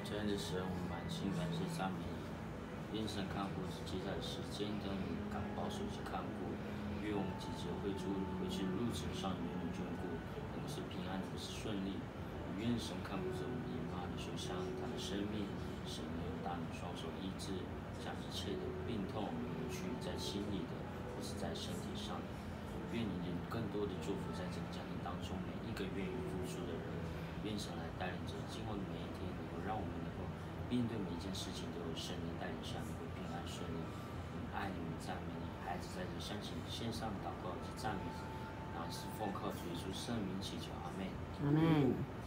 这样的时候，我们满心感谢赞美你，愿神看顾接下来时间的敢保守及看顾，愿我们几节回去路程上永远眷顾，能是平安，能是顺利。愿神看顾着我们以马的手上，他的生命，神用大能双手医治，将一切的病痛抹去，在心里的或是在身体上的。愿你能更多的祝福在这个家庭当中每一个愿意付出的人。愿神来带领着今后的每一天，能够让我们能够面对每一件事情都有神的带领下，能够平安顺利。我们爱你，我们赞美你，孩子在这相信线上祷告及赞美，然后是奉靠主耶稣圣名祈求，阿门。 阿门。